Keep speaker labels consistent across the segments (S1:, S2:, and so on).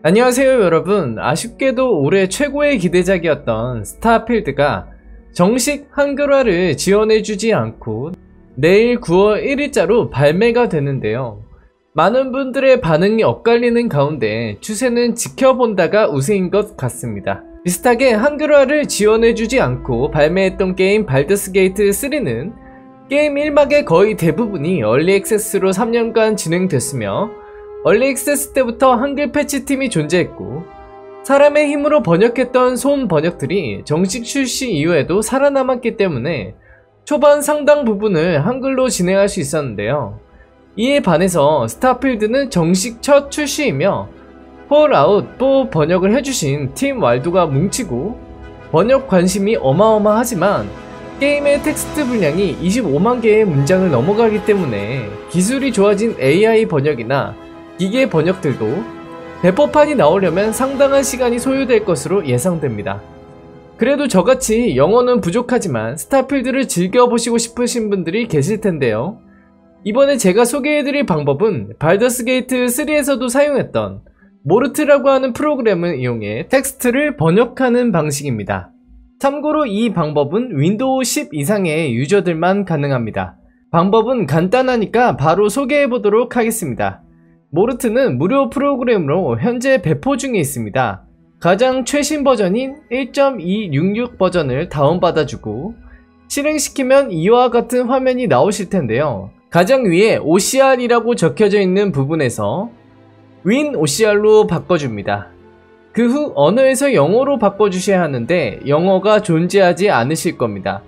S1: 안녕하세요 여러분. 아쉽게도 올해 최고의 기대작이었던 스타필드가 정식 한글화를 지원해주지 않고 내일 9월 1일자로 발매가 되는데요. 많은 분들의 반응이 엇갈리는 가운데 추세는 지켜본다가 우세인 것 같습니다. 비슷하게 한글화를 지원해주지 않고 발매했던 게임 발더스 게이트 3는 게임 1막의 거의 대부분이 얼리 액세스로 3년간 진행됐으며 얼리 액세스 때부터 한글 패치팀이 존재했고 사람의 힘으로 번역했던 소음 번역들이 정식 출시 이후에도 살아남았기 때문에 초반 상당 부분을 한글로 진행할 수 있었는데요. 이에 반해서 스타필드는 정식 첫 출시이며 폴아웃 4 번역을 해주신 팀 왈도가 뭉치고 번역 관심이 어마어마하지만 게임의 텍스트 분량이 25만 개의 문장을 넘어가기 때문에 기술이 좋아진 AI 번역이나 기계 번역들도 배포판이 나오려면 상당한 시간이 소요될 것으로 예상됩니다. 그래도 저같이 영어는 부족하지만 스타필드를 즐겨보시고 싶으신 분들이 계실 텐데요. 이번에 제가 소개해드릴 방법은 발더스 게이트 3에서도 사용했던 모르트라고 하는 프로그램을 이용해 텍스트를 번역하는 방식입니다. 참고로 이 방법은 윈도우 10 이상의 유저들만 가능합니다. 방법은 간단하니까 바로 소개해보도록 하겠습니다. 모르트는 무료 프로그램으로 현재 배포 중에 있습니다. 가장 최신 버전인 1.266 버전을 다운받아주고 실행시키면 이와 같은 화면이 나오실 텐데요. 가장 위에 OCR이라고 적혀져 있는 부분에서 Win OCR로 바꿔줍니다. 그 후 언어에서 영어로 바꿔주셔야 하는데 영어가 존재하지 않으실 겁니다.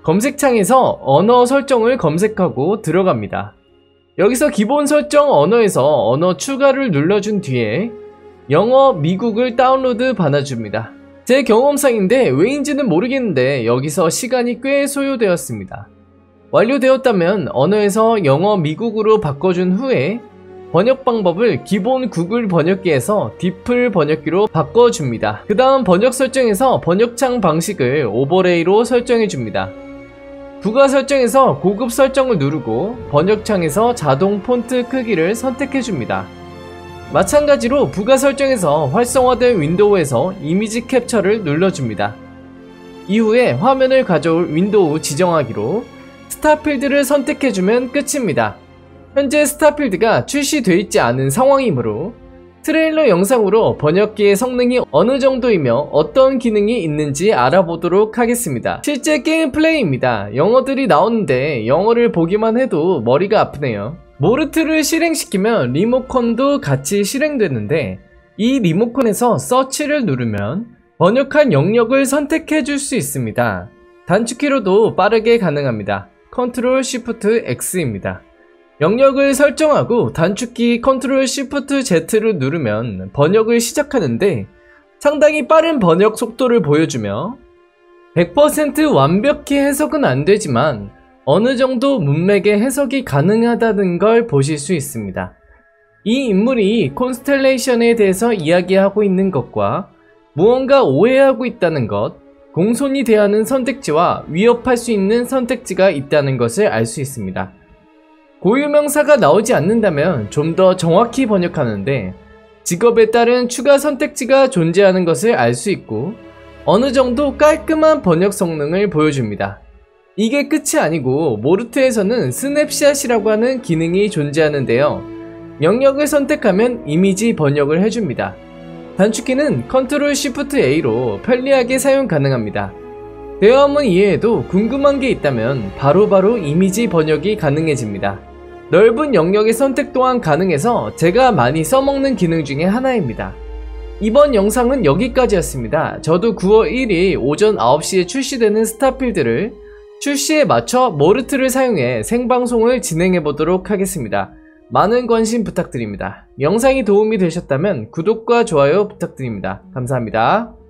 S1: 검색창에서 언어 설정을 검색하고 들어갑니다. 여기서 기본 설정 언어에서 언어 추가를 눌러준 뒤에 영어 미국을 다운로드 받아줍니다. 제 경험상인데 왜인지는 모르겠는데 여기서 시간이 꽤 소요되었습니다. 완료되었다면 언어에서 영어 미국으로 바꿔준 후에 번역 방법을 기본 구글 번역기에서 디플 번역기로 바꿔줍니다. 그 다음 번역 설정에서 번역창 방식을 오버레이로 설정해줍니다. 부가 설정에서 고급 설정을 누르고 번역창에서 자동 폰트 크기를 선택해줍니다. 마찬가지로 부가 설정에서 활성화된 윈도우에서 이미지 캡처를 눌러줍니다. 이후에 화면을 가져올 윈도우 지정하기로 스타필드를 선택해주면 끝입니다. 현재 스타필드가 출시되어 있지 않은 상황이므로 트레일러 영상으로 번역기의 성능이 어느 정도이며 어떤 기능이 있는지 알아보도록 하겠습니다. 실제 게임 플레이입니다. 영어들이 나오는데 영어를 보기만 해도 머리가 아프네요. 모르트를 실행시키면 리모컨도 같이 실행되는데 이 리모컨에서 서치를 누르면 번역한 영역을 선택해 줄 수 있습니다. 단축키로도 빠르게 가능합니다. Ctrl Shift X입니다. 영역을 설정하고 단축키 Ctrl Shift Z를 누르면 번역을 시작하는데 상당히 빠른 번역 속도를 보여주며 100% 완벽히 해석은 안되지만 어느정도 문맥의 해석이 가능하다는 걸 보실 수 있습니다. 이 인물이 콘스텔레이션에 대해서 이야기하고 있는 것과 무언가 오해하고 있다는 것, 공손히 대하는 선택지와 위협할 수 있는 선택지가 있다는 것을 알 수 있습니다. 고유명사가 나오지 않는다면 좀 더 정확히 번역하는데 직업에 따른 추가 선택지가 존재하는 것을 알 수 있고 어느 정도 깔끔한 번역 성능을 보여줍니다. 이게 끝이 아니고 모르트에서는 스냅샷이라고 하는 기능이 존재하는데요. 영역을 선택하면 이미지 번역을 해줍니다. 단축키는 Ctrl Shift A로 편리하게 사용 가능합니다. 대화문 이외에도 궁금한 게 있다면 바로바로 이미지 번역이 가능해집니다. 넓은 영역의 선택 또한 가능해서 제가 많이 써먹는 기능 중에 하나입니다. 이번 영상은 여기까지였습니다. 저도 9월 1일 오전 9시에 출시되는 스타필드를 출시에 맞춰 모르트를 사용해 생방송을 진행해보도록 하겠습니다. 많은 관심 부탁드립니다. 영상이 도움이 되셨다면 구독과 좋아요 부탁드립니다. 감사합니다.